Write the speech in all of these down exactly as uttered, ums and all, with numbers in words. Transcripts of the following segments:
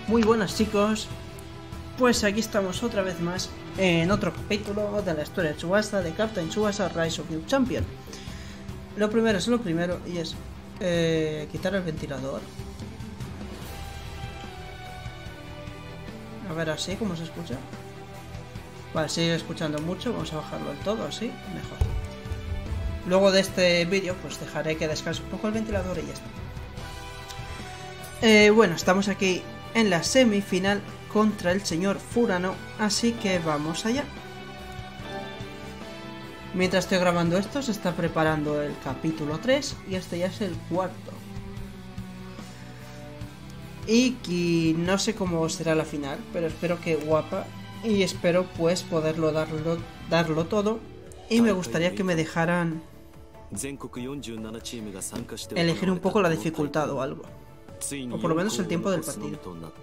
Muy buenas chicos, pues aquí estamos otra vez más en otro capítulo de la historia de Tsubasa, de Captain Tsubasa Rise of New Champion. Lo primero es lo primero y es eh, quitar el ventilador. A ver así como se escucha. Vale, sigue escuchando mucho, vamos a bajarlo del todo, así, mejor. Luego de este vídeo pues dejaré que descanse un poco el ventilador y ya está. Eh, bueno, estamos aquí en la semifinal contra el señor Furano, así que vamos allá. Mientras estoy grabando esto se está preparando el capítulo tres y este ya es el cuarto. Y que no sé cómo será la final, pero espero que guapa y espero pues poderlo darlo, darlo todo. Y me gustaría que me dejaran elegir un poco la dificultad o algo. O por lo menos el tiempo del partido.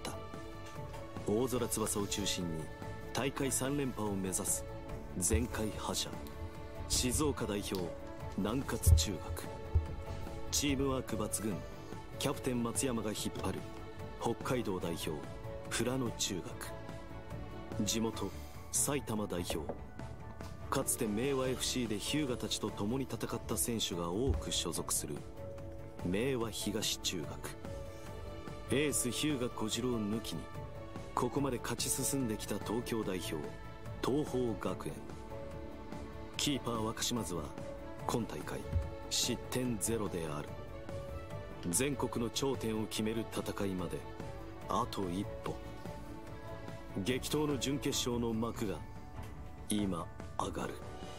エース日向小次郎抜きにここまで勝ち進んできた東京代表東邦学園。キーパー若島津は今大会失点ゼロである。全国の頂点を決める戦いまであと一歩。激闘の準決勝の幕が今上がる。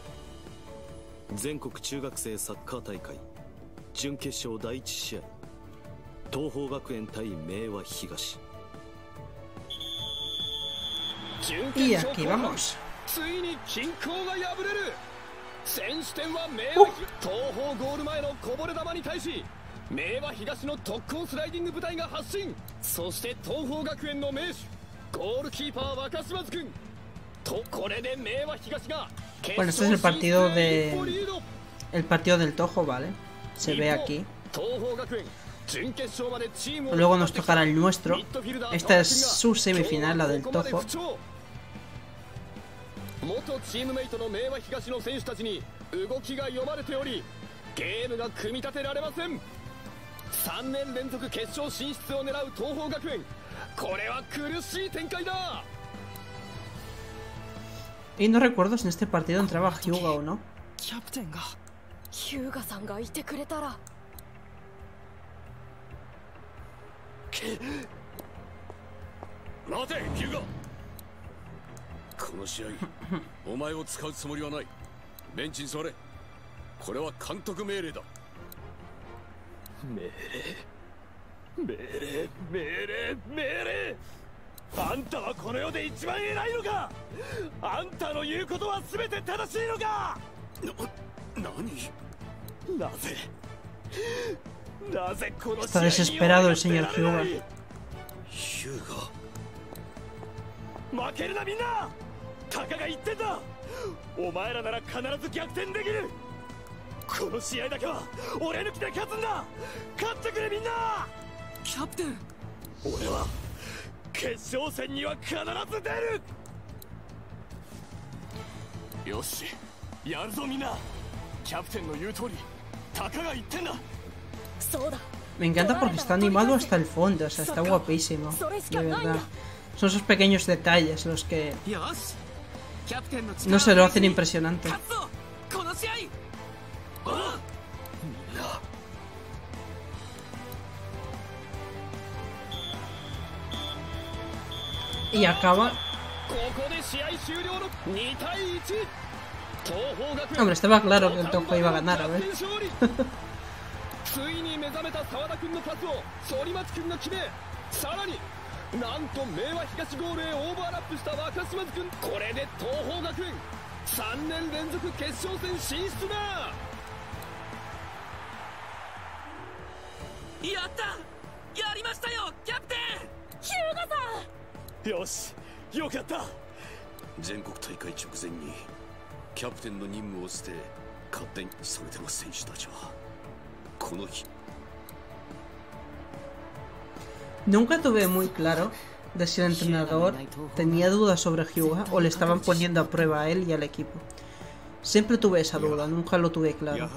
全国中学生サッカー大会準決勝第一試合、東邦学園対明和東。 Y aquí vamos. ついに均衡が破れる。先取点は明和東邦ゴール前のこぼれ球に対し明和東の特攻スライディング部隊が発進。そして東邦学園の名手ゴールキーパー若島津君と、これで明和東が Bueno, este es el partido de el partido del Toho, ¿vale? Se ve aquí. Luego nos tocará el nuestro. Esta es su semifinal, la del Toho. Y no recuerdo si en este partido entraba Hyuga o no. Está desesperado el señor Hyuga. Me encanta porque está animado hasta el fondo, o sea, está guapísimo, de verdad. Son esos pequeños detalles los que no se lo hacen impresionante. Y acaba. Hombre, estaba claro que el Toho iba a ganar, a ver. ついに目覚めた澤田君のパスを反町君が決め、さらになんと明和東ゴールへオーバーラップした若島津君。これで東邦学園さんねん連続決勝戦進出だ。やった、やりましたよキャプテン日向さん。よし、よかった。全国大会直前にキャプテンの任務を捨て勝手に。それでも選手たちは Nunca tuve muy claro de si el entrenador tenía dudas sobre Hyuga o le estaban poniendo a prueba a él y al equipo. Siempre tuve esa duda, nunca lo tuve claro.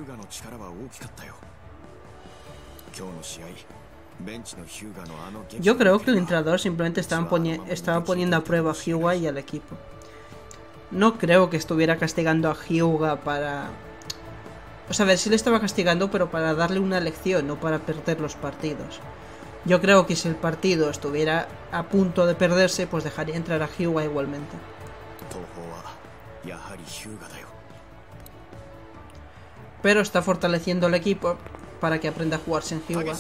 Yo creo que el entrenador simplemente estaban poni estaba poniendo a prueba a Hyuga y al equipo. No creo que estuviera castigando a Hyuga para... O sea, a ver, sí le estaba castigando, pero para darle una lección, no para perder los partidos. Yo creo que si el partido estuviera a punto de perderse, pues dejaría entrar a Hyuga igualmente. Pero está fortaleciendo el equipo para que aprenda a jugar sin Hyuga.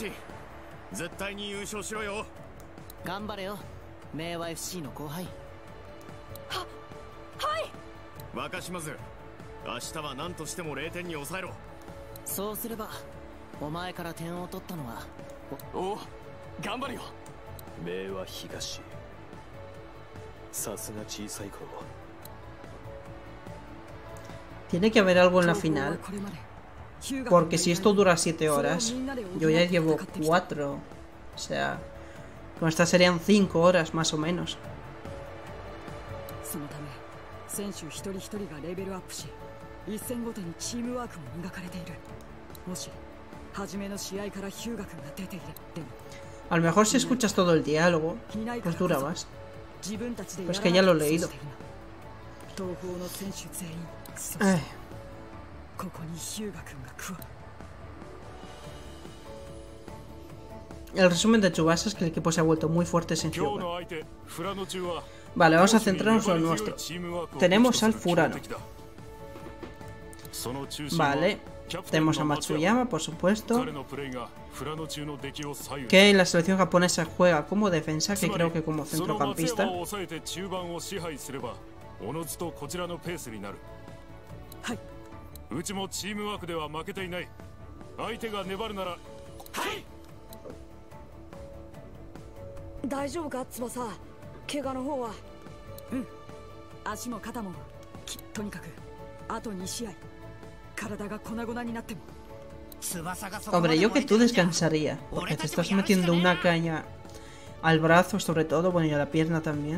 Tiene que haber algo en la final, porque si esto dura siete horas, yo ya llevo cuatro, o sea, con esta serían cinco horas más o menos. A lo mejor si escuchas todo el diálogo, pues dura más. Pues que ya lo he leído. Ay. El resumen de Tsubasa es que el equipo se ha vuelto muy fuerte sin Hyuga. Vale, vamos a centrarnos en lo nuestro. Tenemos al Furano. Vale, tenemos a Matsuyama, por supuesto, que en la selección japonesa juega como defensa, que creo que como centrocampista. Hombre, yo que tú descansaría, porque te estás metiendo una caña al brazo sobre todo, bueno, y a la pierna también.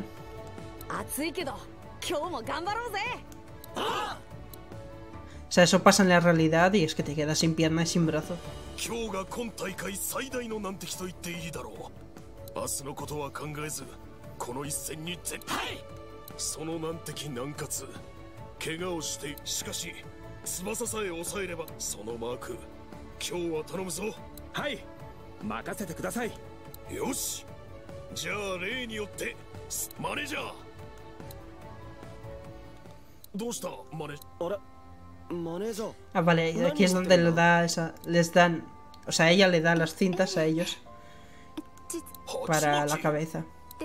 O sea, eso pasa en la realidad y es que te quedas sin pierna y sin brazo. Ah, vale, y aquí es donde le da esa, les dan, o sea, ella le da las cintas a ellos para la cabeza.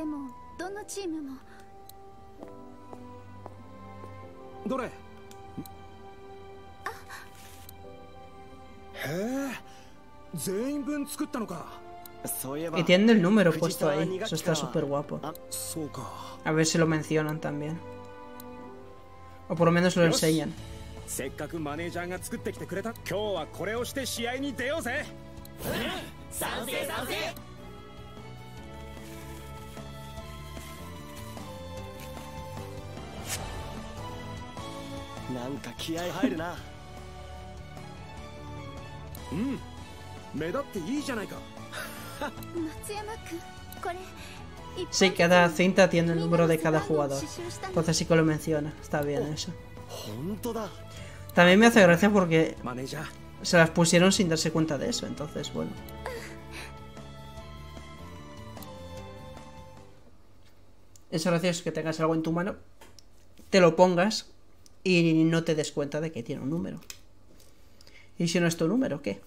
Y tienen el número puesto ahí, eso está súper guapo. A ver si lo mencionan también. O por lo menos lo enseñan. Sí, cada cinta tiene el número de cada jugador. Entonces sí que lo menciona. Está bien eso. También me hace gracia porque se las pusieron sin darse cuenta de eso. Entonces, bueno. Es gracioso que tengas algo en tu mano, te lo pongas y no te des cuenta de que tiene un número. ¿Y si no es tu número, qué?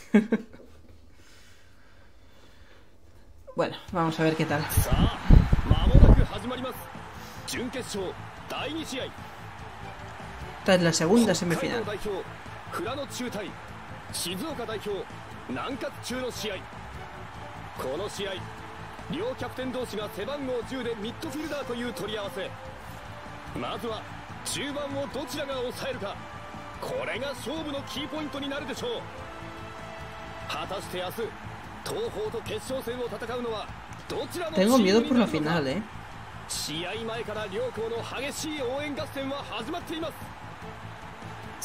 Bueno, vamos a ver qué tal. Esta es la segunda semifinal. Tengo miedo por la final, eh. 試合前から両校の激しい応援合戦は始まっています。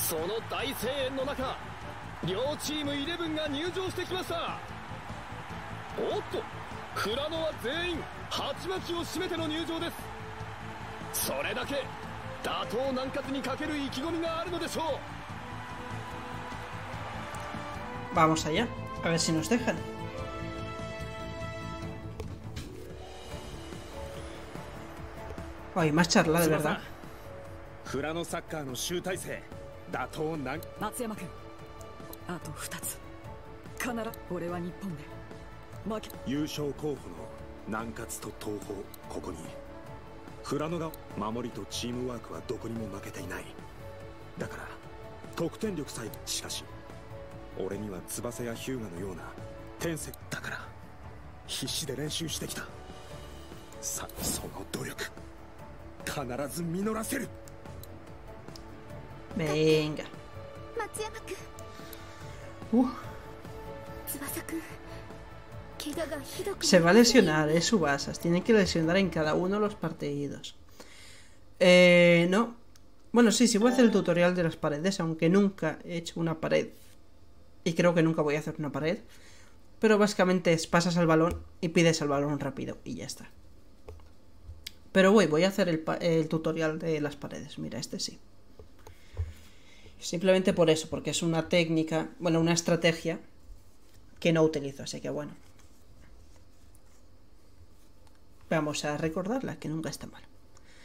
その大声援の中、両チームイレブンが入場してきました。おっと、富良野は全員鉢巻きを締めての入場です。それだけ打倒南葛にかける意気込みがあるのでしょう。 Vamos allá, a ver si nos dejan. Ay, más charla, de verdad. 富良野サッカーの集大成、打倒南。 松山君、あとふたつ。必ず俺は日本で負け。 優勝候補の南葛と東邦、ここに富良野が守りとチームワークはどこにも負けていない。だから得点力さえ、しかし俺には翼やヒューガのような天性だから必死で練習してきた。さ、その努力必ず実らせる。 Venga. 松山君、 Uh, 翼君、怪我がひどく。 se va a lesionar, eh, Tsubasa. Tiene que lesionar en cada uno de los partidos. Eh, no. Bueno, sí, sí voy a hacer el tutorial de las paredes, aunque nunca he hecho una pared. Y creo que nunca voy a hacer una pared. Pero básicamente es pasas al balón y pides el balón rápido y ya está. Pero voy, voy a hacer el, el tutorial de las paredes. Mira, este sí. Simplemente por eso, porque es una técnica, bueno, una estrategia que no utilizo, así que bueno. Vamos a recordarla, que nunca está mal.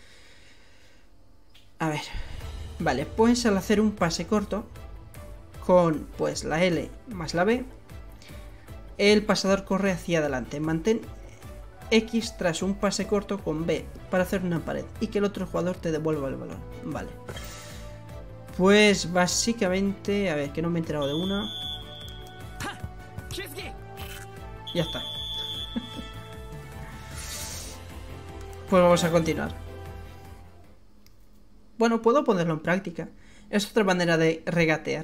A ver. Vale, pues al hacer un pase corto con pues la L más la B, el pasador corre hacia adelante. Mantén X tras un pase corto con B para hacer una pared y que el otro jugador te devuelva el balón. Vale. Pues básicamente, a ver, que no me he enterado de una. Ya está. Pues vamos a continuar. Bueno, puedo ponerlo en práctica. Es otra manera de regatear.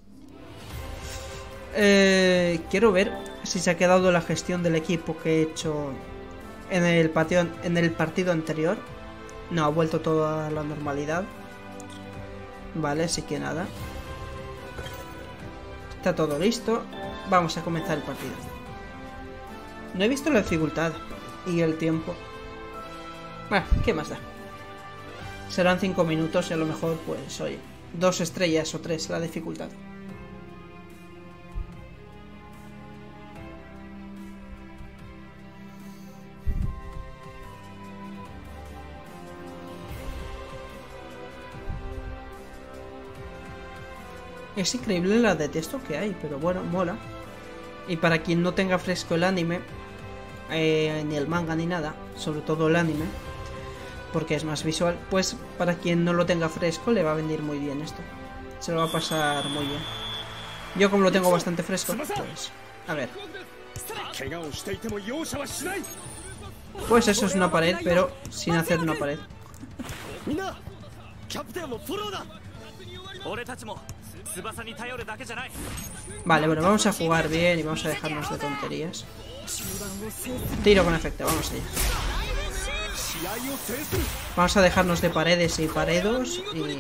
Eh, quiero ver si se ha quedado la gestión del equipo que he hecho en el, patio, en el partido anterior. No, ha vuelto todo a la normalidad. Vale, así que nada. Está todo listo. Vamos a comenzar el partido. No he visto la dificultad y el tiempo. Bueno, ¿qué más da? Serán cinco minutos y a lo mejor, pues, oye, dos estrellas o tres la dificultad. Es increíble la de texto que hay, pero bueno, mola. Y para quien no tenga fresco el anime, eh, ni el manga ni nada, sobre todo el anime, porque es más visual, pues para quien no lo tenga fresco le va a venir muy bien esto. Se lo va a pasar muy bien. Yo como lo tengo bastante fresco, pues... A ver. Pues eso es una pared, pero sin hacer una pared. Vale, bueno, vamos a jugar bien y vamos a dejarnos de tonterías. Tiro con efecto, vamos allá. Vamos a dejarnos de paredes y paredos y...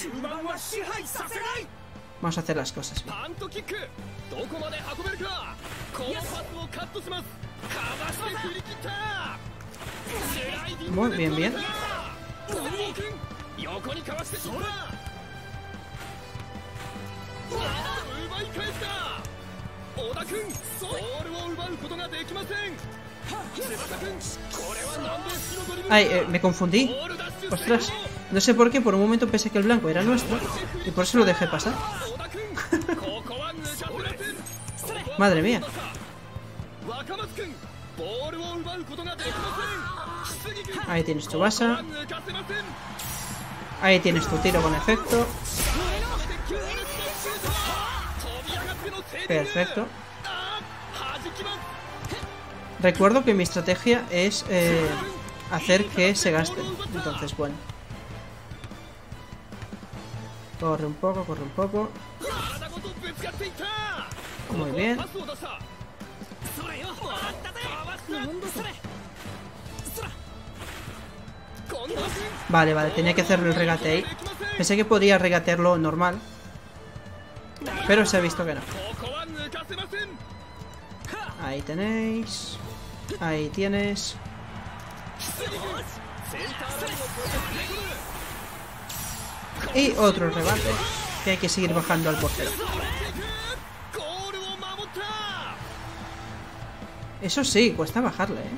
Vamos a hacer las cosas bien. Muy bien, bien. Ay, eh, me confundí. Ostras, no sé por qué, por un momento pensé que el blanco era nuestro y por eso lo dejé pasar. Madre mía. Ahí tienes tu basa. Ahí tienes tu tiro con efecto. Perfecto. Recuerdo que mi estrategia es eh, hacer que se gasten. Entonces, bueno. Corre un poco, corre un poco. Muy bien. Vale, vale, tenía que hacerle el regate ahí. Pensé que podría regatearlo normal, pero se ha visto que no. Ahí tenéis. Ahí tienes. Y otro rebate, que hay que seguir bajando al portero. Eso sí, cuesta bajarle, ¿eh?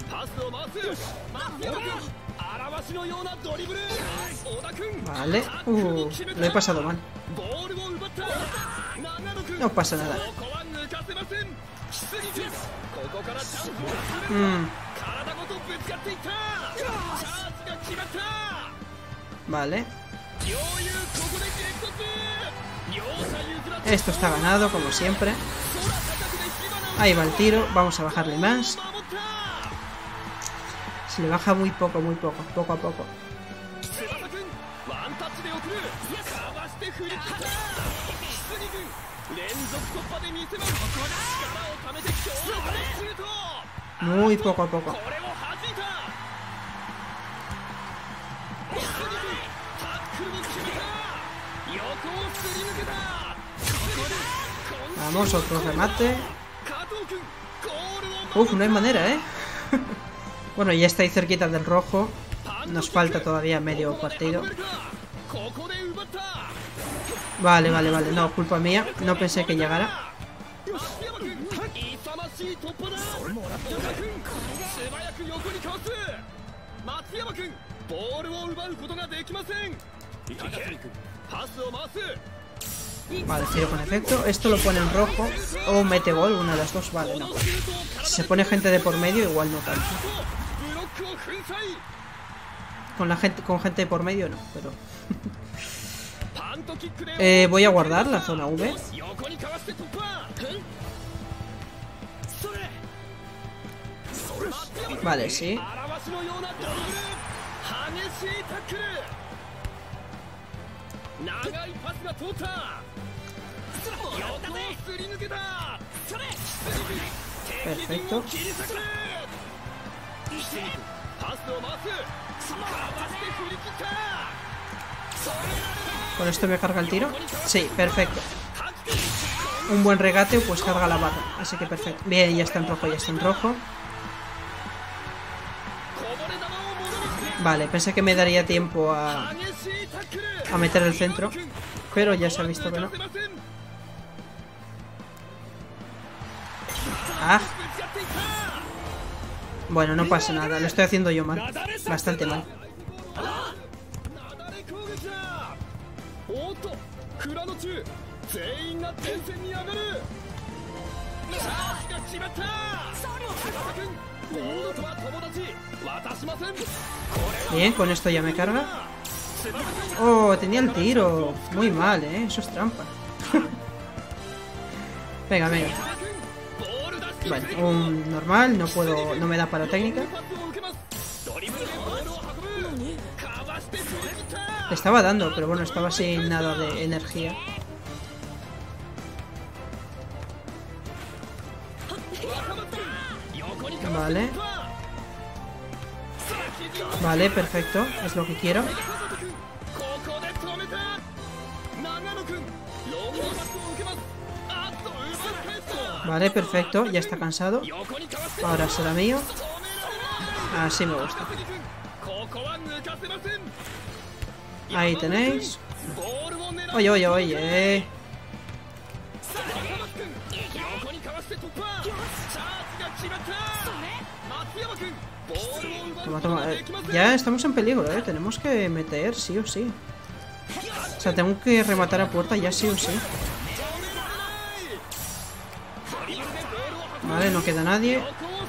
Vale. Uh, lo he pasado mal. No pasa nada. Mm. Vale. Esto está ganado, como siempre. Ahí va el tiro. Vamos a bajarle más. Se le baja muy poco, muy poco. Poco a poco. Muy poco a poco. Vamos, otro remate. Uf, no hay manera, ¿eh? Bueno, ya está ahí cerquita del rojo. Nos falta todavía medio partido. Vale, vale, vale. No, culpa mía. No pensé que llegara. Vale, tiro con efecto. Esto lo pone en rojo o mete gol, una de las dos. Vale, no. Si se pone gente de por medio, igual no tanto. Con la gente, con gente de por medio no, pero... eh, voy a guardar la zona V. Vale, sí. Perfecto. ¿Con esto me carga el tiro? Sí, perfecto. Un buen regate, pues carga la barra. Así que perfecto. Bien, ya está en rojo, ya está en rojo. Vale, pensé que me daría tiempo a, a meter el centro, pero ya se ha visto que no. Ah. Bueno, no pasa nada, lo estoy haciendo yo mal. Bastante mal. Bien, con esto ya me carga. Oh, tenía el tiro. Muy mal, eh. Eso es trampa. Venga, venga. Vale, un normal. No puedo. No me da para técnica. Le estaba dando, pero bueno, estaba sin nada de energía. Vale. Vale, perfecto. Es lo que quiero. Vale, perfecto. Ya está cansado. Ahora será mío. Así me gusta. Ahí tenéis. Oye, oye, oye. Toma, toma. Eh, ya estamos en peligro, eh. Tenemos que meter, sí o sí. O sea, tengo que rematar a puerta ya sí o sí. Vale, no queda nadie.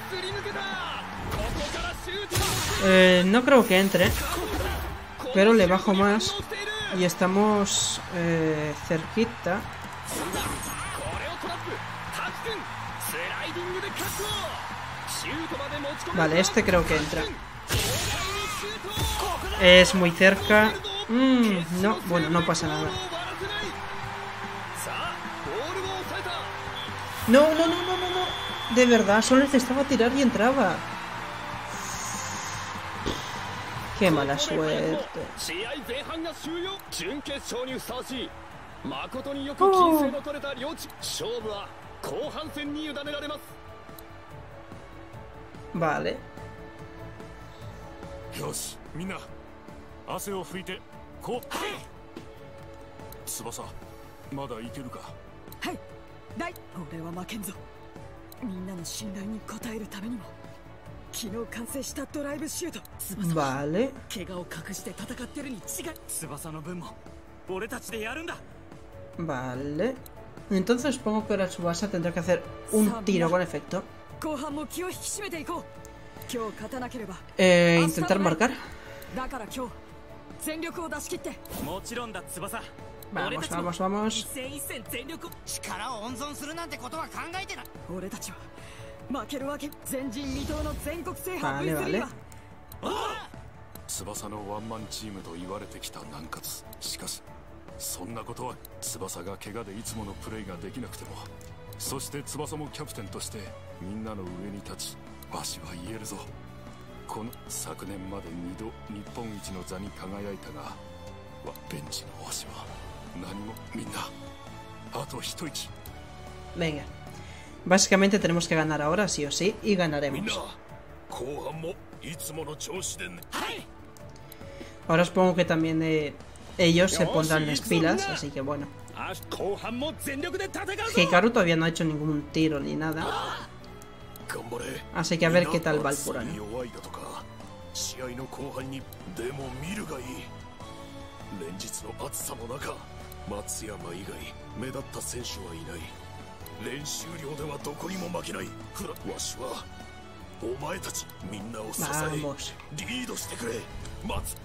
Eh, no creo que entre, pero le bajo más. Y estamos eh, cerquita. Vale, este creo que entra. Es muy cerca. Mm, no, bueno, no pasa nada. No, no, no, no, no, no. De verdad, solo necesitaba tirar y entraba. Qué mala suerte. 試合前半が終了。準決勝にふさわしい誠によく均勢の取れた両チーム。勝負は後半戦に委ねられます。 Vale. よし、みんな汗を拭いてこう。翼、まだいけるか。 はい、大俺は負けんぞ。みんなの信頼に応えるためにも昨日完成したドライブシュート。翼 Vale. 怪我を隠して戦ってるに違い。翼の分も俺たちでやるんだ。 Vale. Entonces supongo que ahora Tsubasa tendrá que hacer un tiro con efecto. 後半も気を引き締めていこう。今日勝たなければ Eh, intentar marcar. だから今日全力を出し切って。もちろんだ翼。 Vamos, vamos, vamos. 一戦一戦全力。力を温存するなんてことは考えてない。俺たちは負けるわけ。前人未到の全国制覇 ブイスリー は。 翼のワンマンチームと言われてきた南葛。しかしそんなことは翼が怪我でいつものプレーができなくても、そして翼もキャプテンとしてみんなの上に立ち、わしは言えるぞ。この昨年までにど日本一の座に輝いたが、ベンチのわしは何も。みんなあと一息。 Venga. Básicamente tenemos que ganar ahora sí o sí y ganaremos. Ahora supongo que también eh, ellos se pondrán las pilas, así que bueno. Hikaru todavía no ha hecho ningún tiro ni nada. Así que a ver qué tal va el Purano. 連日の暑さの中、松山以外目立った選手はいない。練習量ではどこにも負けない。フラわしはお前たちみんなを支えリードしてくれ。待つ。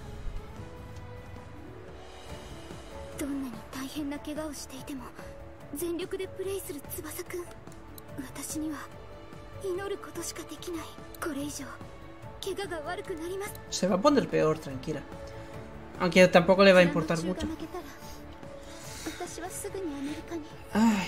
どんなに大変な怪我をしていても全力でプレイする翼くん。私には祈ることしかできない。これ以上怪我が悪くなります。 Se va a poner peor, tranquila. Aunque tampoco le va a importar mucho. Ay.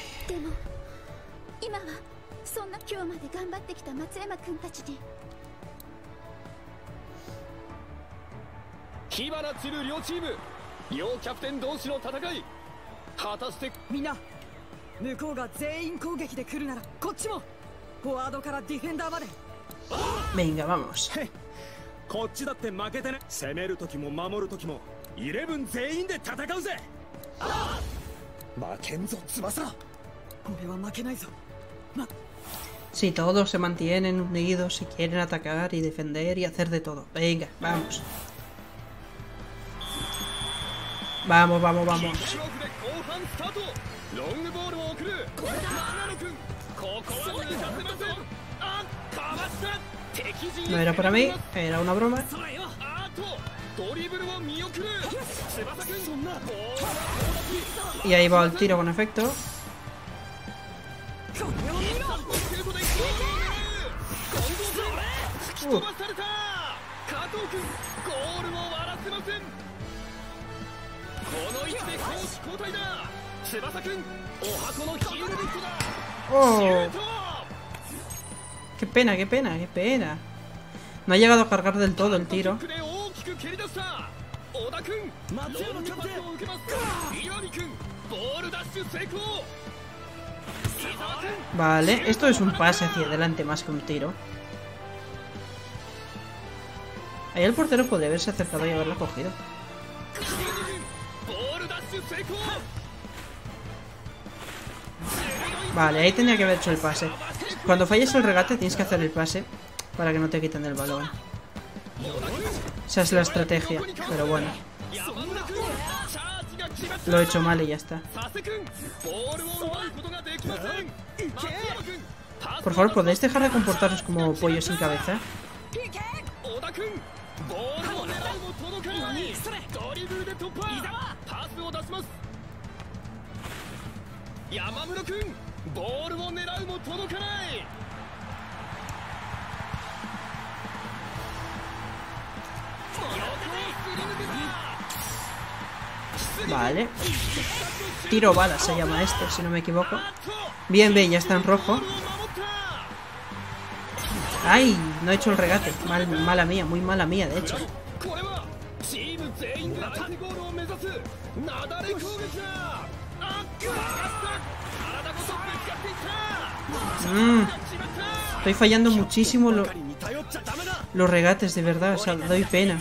Venga, vamos. こっちだって負けてね。攻める時も守る時もイレブン全員で戦うぜ。負けんぞ翼。 俺は負けないぞ。 Si todos se mantienen unidos y quieren atacar y defender y hacer de todo. Venga, vamos. Vamos, vamos, vamos. No era para mí, era una broma. Y ahí va el tiro con efecto. Uh. Oh. Qué pena, qué pena, qué pena. No ha llegado a cargar del todo el tiro. Vale, esto es un pase hacia adelante más que un tiro. Ahí el portero podría haberse acercado y haberlo cogido. Vale, ahí tenía que haber hecho el pase. Cuando falles el regate tienes que hacer el pase para que no te quiten el balón. Esa es la estrategia, pero bueno. Lo he hecho mal y ya está. Por favor, ¿podéis dejar de comportaros como pollos sin cabeza? Vale. Tiro bala se llama esto, si no me equivoco. Bien, bien, ya está en rojo. ¡Ay! No he hecho el regate. Mal, mala mía, muy mala mía, de hecho. Mm. Estoy fallando muchísimo lo, los regates, de verdad, o sea, doy pena.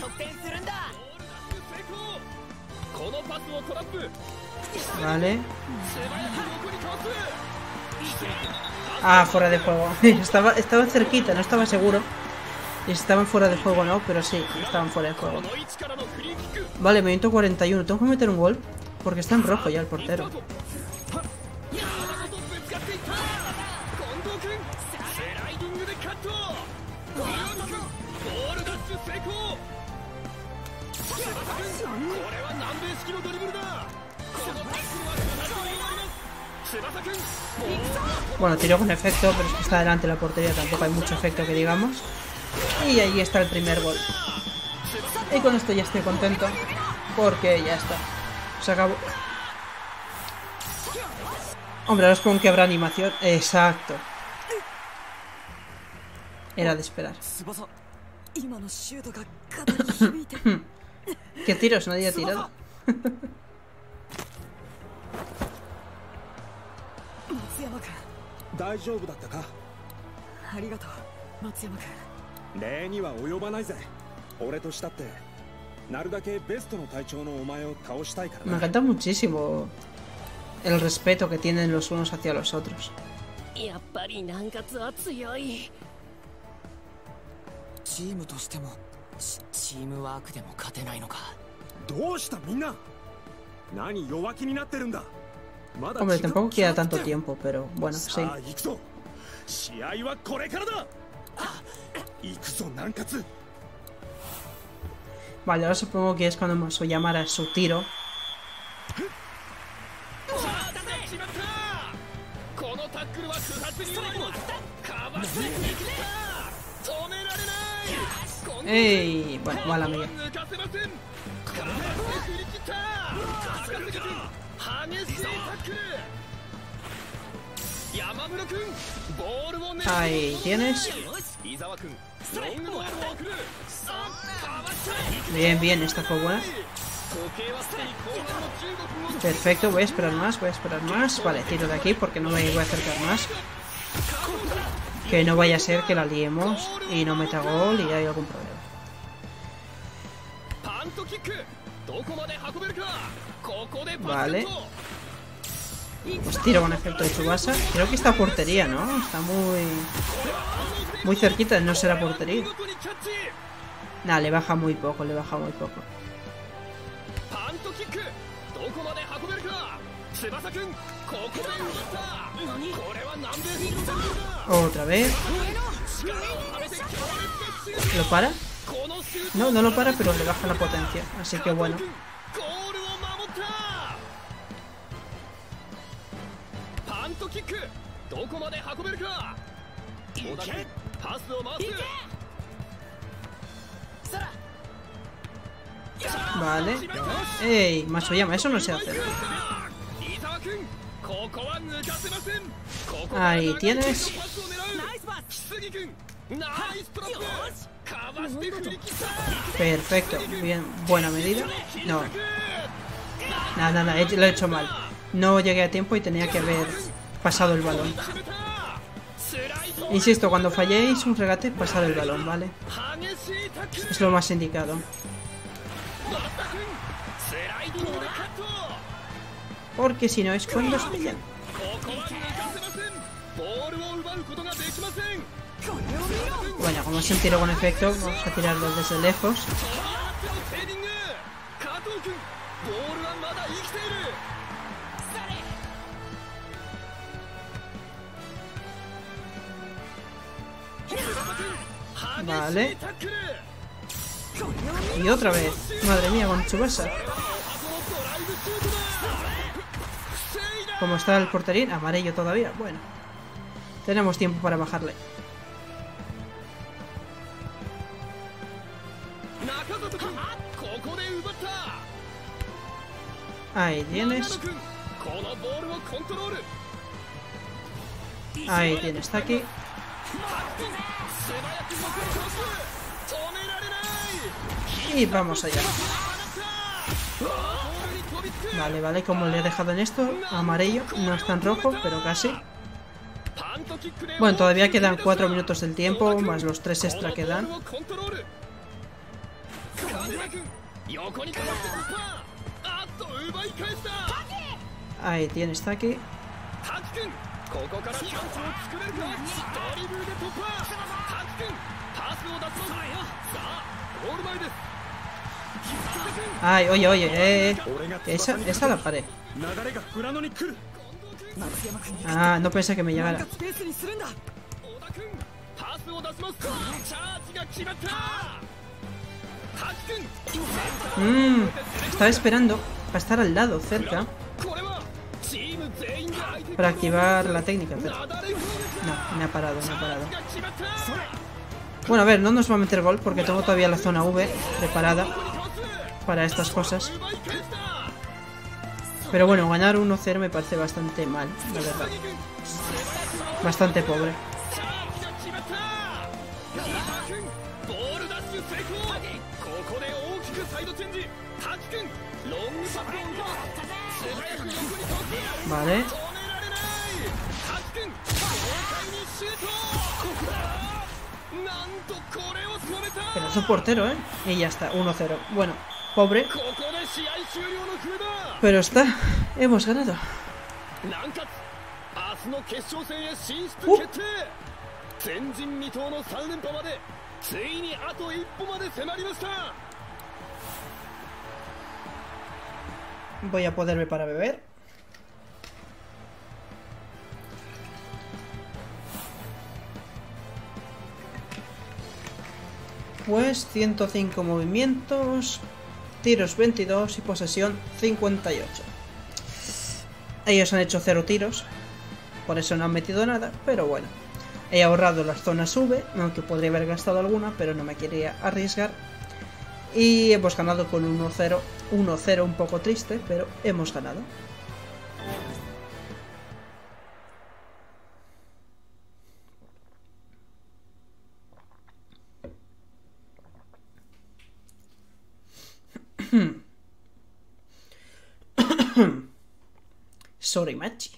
Vale. Ah, fuera de juego. estaba, estaba cerquita, no estaba seguro. Y estaban fuera de juego, no, pero sí, estaban fuera de juego. Vale, minuto cuarenta y uno. Tengo que meter un gol porque está en rojo ya el portero. Bueno, tiro con efecto, pero es que está delante de la portería, tampoco hay mucho efecto que digamos. Y ahí está el primer gol. Y con esto ya estoy contento, porque ya está. Se acabó. Hombre, ahora supongo que habrá animación. Exacto. Era de esperar. ¿Qué tiros? Nadie ha tirado. Me encanta muchísimo el respeto que tienen los unos hacia los otros. Hombre, tampoco queda tanto tiempo, pero bueno, sí. Vale, ahora supongo que es cuando Masoyama hará su tiro. ¡Ey! Bueno, mala mía. Ahí tienes. Bien, bien, esta fue buena. Perfecto, voy a esperar más, voy a esperar más. Vale, tiro de aquí porque no me voy a acercar más. Que no vaya a ser que la liemos y no meta gol y hay algún problema. Vale. Pues tiro con efecto de Tsubasa. Creo que está portería, ¿no? Está muy... Muy cerquita de no ser la portería. Nah, le baja muy poco, le baja muy poco. Otra vez. ¿Lo para? No, no lo para, pero le baja la potencia. Así que bueno. Vale. ¡Ey! Masoyama, eso no se hace. Ahí tienes. Perfecto. Bien, buena medida. No. Nada, nada, lo he hecho mal. No llegué a tiempo y tenía que haber pasado el balón. Insisto, cuando falléis un regate, pasar el balón, ¿vale? Es lo más indicado. Porque si no es cuando os pillan. Bueno, como es un tiro con efecto, vamos a tirarlo desde lejos. Vale. Y otra vez. Madre mía, con Tsubasa. ¿Cómo está el porterín? Amarillo todavía. Bueno. Tenemos tiempo para bajarle. Ahí tienes. Ahí tienes, Taki. Y vamos allá. Vale, vale, como le he dejado en esto, amarillo, no está en rojo, pero casi. Bueno, todavía quedan cuatro minutos del tiempo, más los tres extra que dan. Ahí tienes Taki. Ay, oye, oye, eh, eh. Esa, esa la paré. Ah, no pensé que me llegara. Mmm, estaba esperando para estar al lado, cerca, para activar la técnica, pero no, me ha parado, me ha parado. Bueno, a ver, no nos va a meter gol porque tengo todavía la zona V preparada para estas cosas. Pero bueno, ganar uno cero me parece bastante mal, la verdad. Bastante pobre. Vale. Pero es un portero, ¿eh? Y ya está, uno cero. Bueno, pobre. Pero está, hemos ganado. Uh. Voy a poderme para beber. Pues ciento cinco movimientos, tiros veintidós y posesión cincuenta y ocho. Ellos han hecho cero tiros, por eso no han metido nada, pero bueno. He ahorrado las zonas V, aunque podría haber gastado alguna, pero no me quería arriesgar. Y hemos ganado con uno cero, uno cero un poco triste, pero hemos ganado. Sorimachi.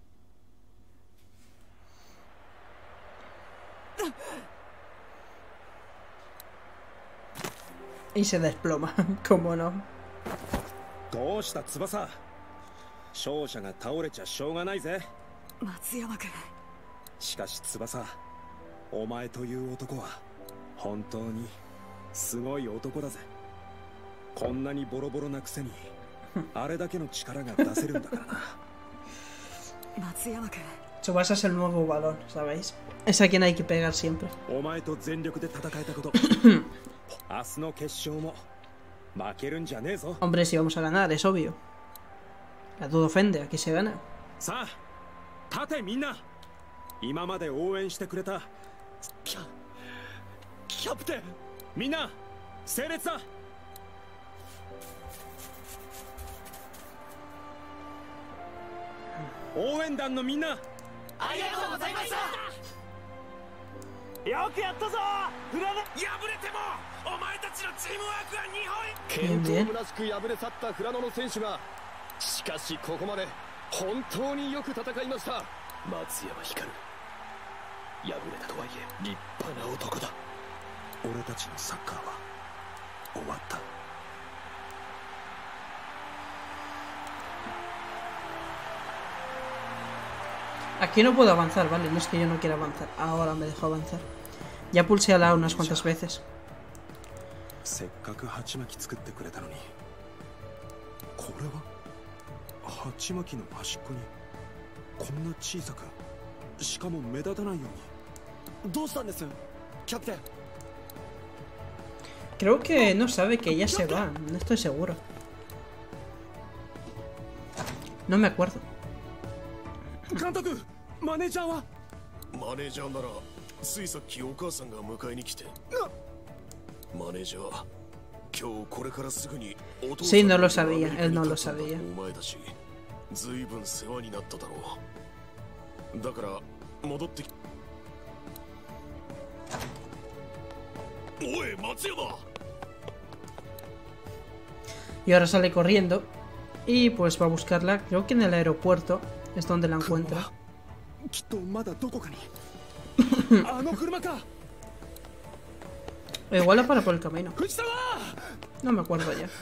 Y se desploma, cómo no. どうした翼勝者が倒れちゃしょうがないぜ松山君しかし翼お前という男は本当にすごい男だぜこんなにボロボロなくせにあれだけの力が出せるんだからな松山君 Tsubasa es el nuevo balón, ¿sabéis? Es a quien hay que pegar siempre. お前と全力で戦えたこと明日の決勝も負けるんじゃねえぞ Hombre, si vamos a ganar, es obvio. La duda ofende, aquí se gana. さあ立てみんな今まで応援してくれたキャキャプテンみんな整列だ応援団のみんなありがとうございましたよくやったぞフラノ敗れてもお前たちのチームワークは日本健闘むなしく敗れ去ったフラノの選手がしかしここまで本当によく戦いました松山光敗れたとはいえ立派な男だ俺たちのサッカーは終わった Aquí no puedo avanzar, ¿vale? No es que yo no quiera avanzar. Ahora me dejo avanzar. Ya pulsé a la unas cuantas veces. せっかく鉢巻き作ってくれたのにこれは鉢巻きの端っこにこんな小さくしかも目立たないようにどうしたんですキャプテン Creo que no sabe que ella se va, no estoy seguro. No me acuerdo. 監督マネージャーはマネージャーならついさっきお母さんが迎えに来てマネージャー今日これからすぐにお父さん Sí, no lo sabía, él no lo sabía. お前たちずいぶん世話になっただろうだから戻ってきおい松山 Y ahora sale corriendo y pues va a buscarla, creo que en el aeropuerto es donde la encuentra. O igual la para por el camino. No me acuerdo ya.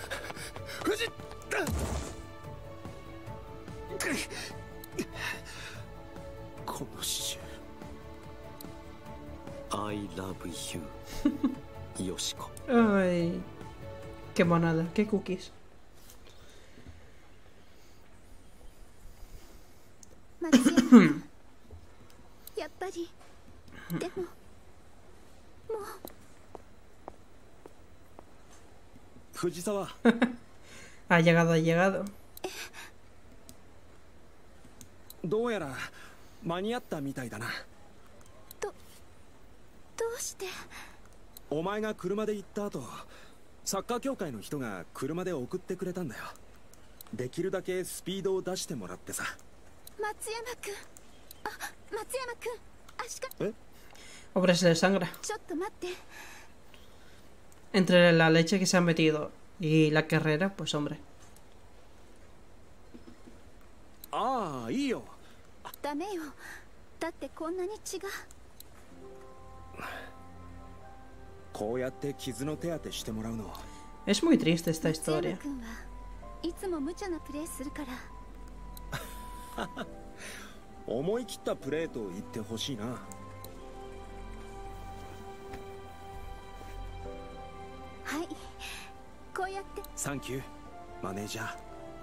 I love you, Yoshiko. Ay, qué monada, qué cookies. 松山やっぱりでももう藤沢 Ha llegado, ha llegado. どうやら間に合ったみたいだな。 どうしてお前が車で行った後、サッカー協会の人が車で送ってくれたんだよ。できるだけスピードを出してもらってさ。 松山くん、あ、松山くん、足かえ Hombre, se le sangra. ちょっと待って。 Entre la leche que se ha metido y la carrera, pues hombre. ああ、いいよ。 ダメよ。だってこんなに血が。 こうやって傷の手当てしてもらうの。 Es muy triste esta 松山 historia. くんはいつも無茶なプレーするから。 思い切ったプレーと言ってほしいな。 はい、こうやって。 サンキュー、マネージャー。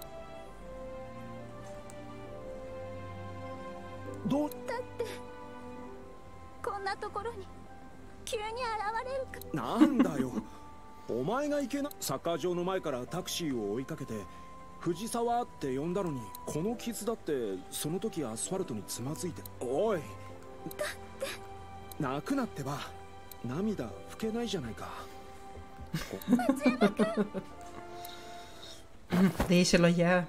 どうだってこんなところに急に現れるか。 なんだよ。お前が行けな。サッカー場の前からタクシーを追いかけて藤沢って呼んだのに、この傷だってその時アスファルトにつまずいて。おい、 だって泣くなってば。涙拭けないじゃないか。 Díselo ya.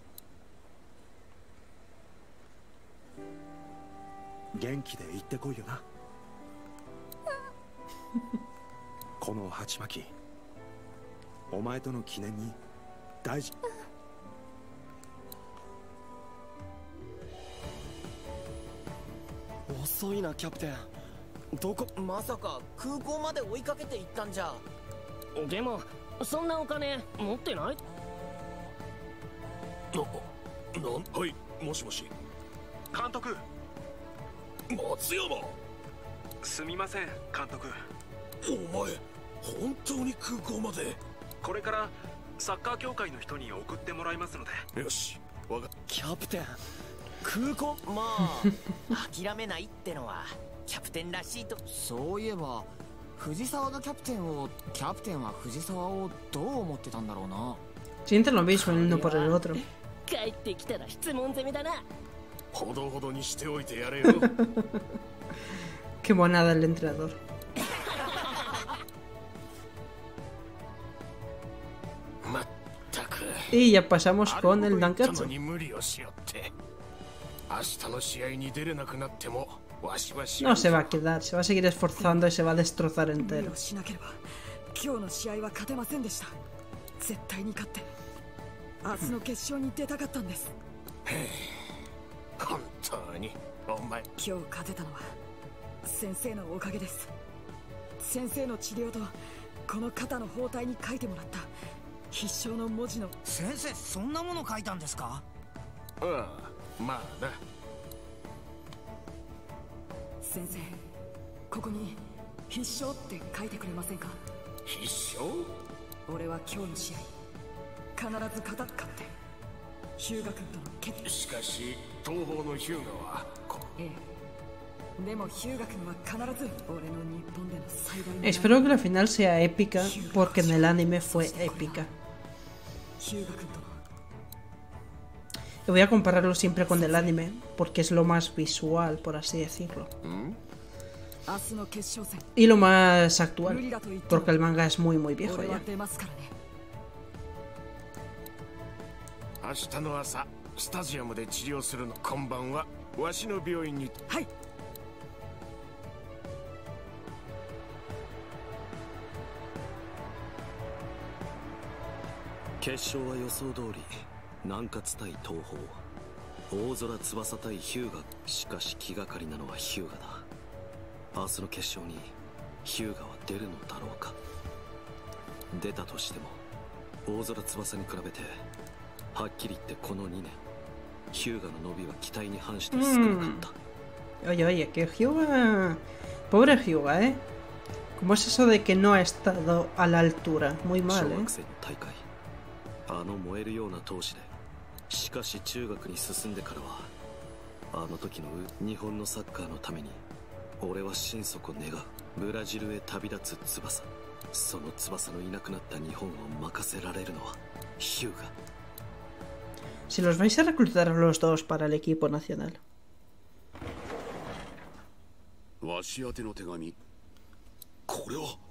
元気で行ってこいよな。この鉢巻き、お前との記念に大事。 遅いなキャプテン。どこ、まさか空港まで追いかけて行ったんじゃ。 でもそんなお金持ってない？ な、なん、はい、もしもし。 監督、 松山。 すみません監督。 お前本当に空港まで？ これからサッカー協会の人に送ってもらいますので。 よし、わかっ。 キャプテン、空港。まあ諦めないってのはキャプテンらしいと。 そういえば藤沢がキャプテンを、キャプテンは藤沢をどう思ってたんだろうな。 Sienten lo mismo el uno por el otro. 帰ってきたら質問攻めだな。 ほどほどにしておいてやれよ。 Qué monada el entrenador. Y ya pasamos con el Dankatsu. No se va a quedar, se va a seguir esforzando y se va a destrozar entero. 今日の試合は勝てませんでした。絶対に勝って明日の決勝に出たかったんです。 本当にお前。 今日勝てたのは先生のおかげです。先生の治療とこの肩の包帯に書いてもらった必勝の文字の。 先生、そんなもの書いたんですか？ ああ、まあな。 先生、ここに必勝って書いてくれませんか？ 必勝？ 俺は今日の試合必ず勝たっかってヒューガ君との決。 しかし東方のヒューガはこ。 ええ。でもヒューガ君は必ず俺の日本での最大の。 Espero que la final sea épica porque en el anime fue épica. ヒューガ君と。 Y voy a compararlo siempre con el anime porque es lo más visual, por así decirlo. Y lo más actual, porque el manga es muy muy viejo ya. 明日の朝スタジアムで治療するの。こんばんは。わしの病院に。 はい。 決勝は予想通り南葛対東方、大空翼対ヒューガ。しかし気がかりなのはヒューガだ。明日の決勝にヒューガは出るのだろうか。出たとしても大空翼に比べてはっきり言ってこのにねんヒューガの伸びは期待に反して少なかった。 Oye, oye, que Hyuga... Pobre Hyuga, ¿eh? ¿Cómo es eso de que no ha estado a la altura? Muy mal, ¿eh? あの燃えるような闘志で、しかし中学に進んでからは、あの時の日本のサッカーのために、俺は心底願う。ブラジルへ旅立つ翼。その翼のいなくなった日本を任せられるのは、ヒューガ。 Si los vais a reclutar a los dos para el equipo nacional. わし宛ての手紙。これは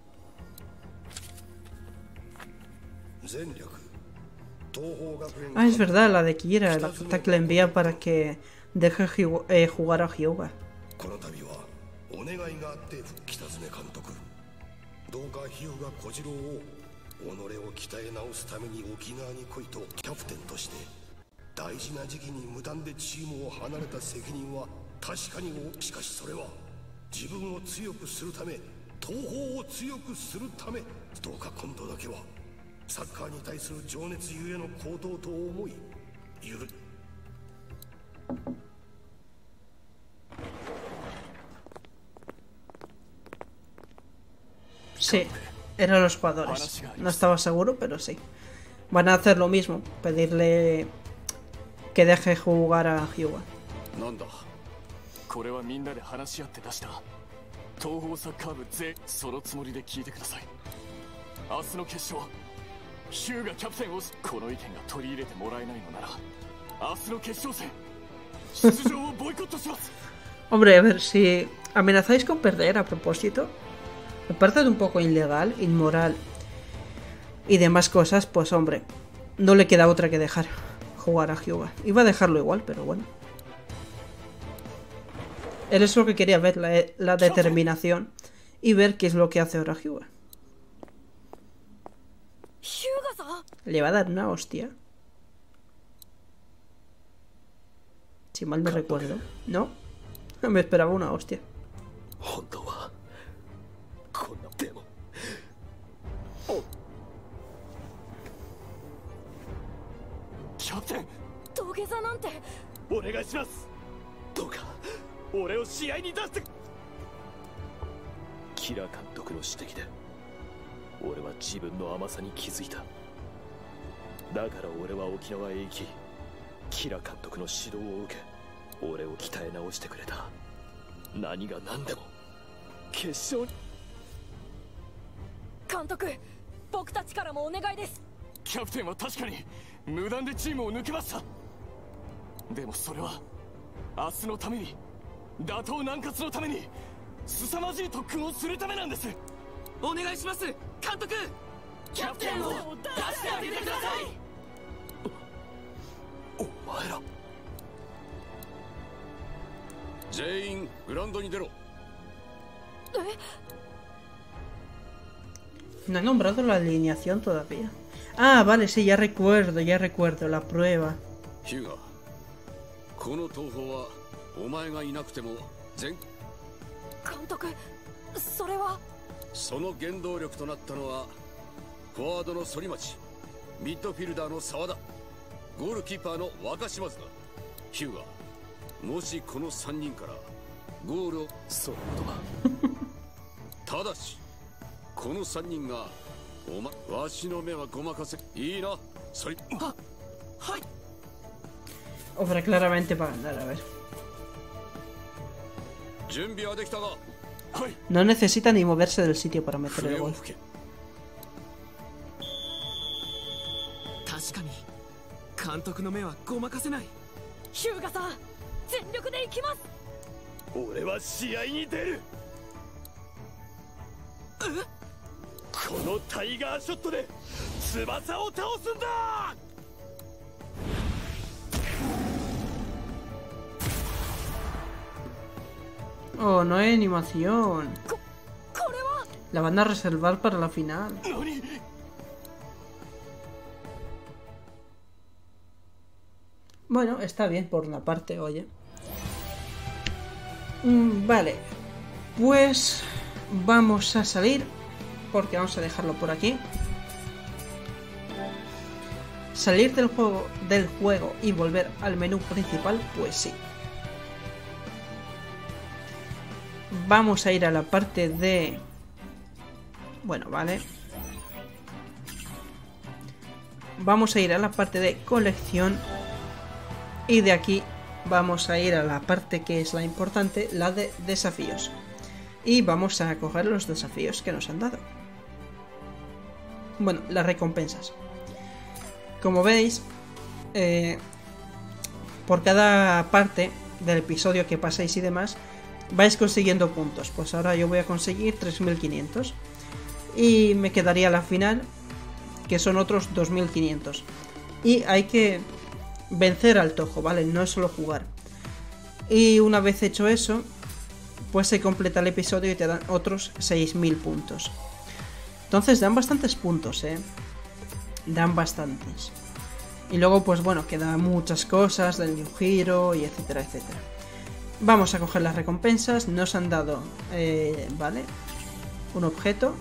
全力。 Ah, es verdad, la de Kira, la carta que le envía para que deje eh, jugar a Hyuga. この度はお願いがあって北爪監督。どうかヒューガ小次郎を己を鍛え直すために沖縄に来いとキャプテンとして大事な時期に無断でチームを離れた責任は確かに大きい。しかしそれは自分を強くするため、東方を強くするため。どうか今度だけはサッカーに対する情熱ゆえの行動と思い許。 Sí, eran los jugadores. No estaba seguro, pero sí. Van a hacer lo mismo, pedirle que deje jugar a Hyuga. なんだこれはみんなで話し合って出した東方サッカー部全そのつもりで聞いてください。明日の決勝ヒューガキャプテンをこの意見が取り入れてもらえないのなら明日の決勝戦出場をボイコットします。 Hombre, a ver, si amenazáis con perder a propósito, aparte de un poco ilegal, inmoral y demás cosas, pues hombre, no le queda otra que dejar jugar a Hyuga. Iba a dejarlo igual, pero bueno. Él es lo que quería ver, la, la determinación y ver qué es lo que hace ahora Hyuga. Le va a dar una hostia. Si mal me recuerdo. No, no me esperaba una hostia. ¡Captain! ¡Togeza nante! ¡Onegaishimasu! ¡Doka! ¡Ore o shiai ni daste! Kira監督の指摘で俺は自分の甘さに気づいた。だから俺は沖縄へ行き、キラ監督の指導を受け、俺を鍛え直してくれた。何が何でも決勝に。監督、僕たちからもお願いです。キャプテンは確かに無断でチームを抜けました。でもそれは明日のために、打倒南葛のために、凄まじい特訓をするためなんです。お願いします、監督。キャプテンを出してあげてください。お前ら全員グラウンドに出ろ。 No he nombrado la alineación todavía. Ah, vale, sí, ya recuerdo, ya recuerdo la prueba. ヒューガ、この東宝はお前がいなくても全。監督、それは。 その原動力となったのはフォワードの反町、ミッドフィルダーの澤田、ゴールキーパーの若島津だ。ヒューガ、もしこのさんにんからゴールを。そういうことだ。ただしこのさんにんがおまわしの目はごまかせ。いいな、それ。は、はい。 Hombre, claramente para ganar, a ver. 準備はできたが。 No necesita ni moverse del sitio para meter el gol. 確かに監督の目はごまかせない。ヒューガさん、全力で行きます。俺は試合に出る。このタイガーショットで翼を倒すんだ。 Oh, no hay animación. La van a reservar para la final. Bueno, está bien por una parte, oye. Mm, vale. Pues vamos a salir, porque vamos a dejarlo por aquí. Salir del juego, del juego y volver al menú principal, pues sí. Vamos a ir a la parte de... Bueno, vale. Vamos a ir a la parte de colección. Y de aquí vamos a ir a la parte que es la importante, la de desafíos. Y vamos a coger los desafíos que nos han dado. Bueno, las recompensas. Como veis, eh, por cada parte del episodio que paséis y demás, vais consiguiendo puntos. Pues ahora yo voy a conseguir tres mil quinientos. Y me quedaría la final, que son otros dos mil quinientos. Y hay que vencer al Toho, ¿vale? No es solo jugar. Y una vez hecho eso, pues se completa el episodio y te dan otros seis mil puntos. Entonces dan bastantes puntos, ¿eh? Dan bastantes. Y luego, pues bueno, quedan muchas cosas del New Hero y etcétera, etcétera. Vamos a coger las recompensas. Nos han dado, eh, ¿vale? Un objeto.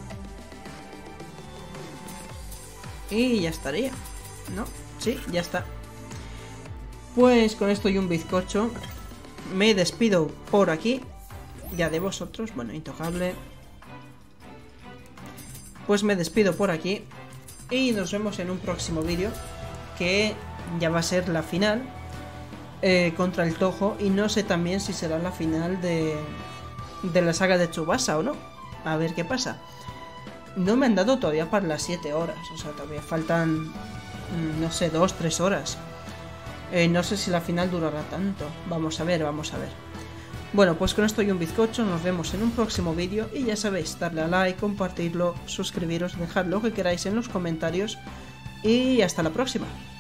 Y ya estaría, ¿no? Sí, ya está. Pues con esto y un bizcocho me despido por aquí. Ya de vosotros, bueno, intocable. Pues me despido por aquí. Y nos vemos en un próximo vídeo, que ya va a ser la final eh, contra el Toho. Y no sé también si será la final de, de la saga de Tsubasa o no. A ver qué pasa. No me han dado todavía para las siete horas. O sea, todavía faltan, no sé, dos, tres horas. Eh, no sé si la final durará tanto. Vamos a ver, vamos a ver. Bueno, pues con esto y un bizcocho, nos vemos en un próximo vídeo. Y ya sabéis, darle a like, compartirlo, suscribiros, dejad lo que queráis en los comentarios. Y hasta la próxima.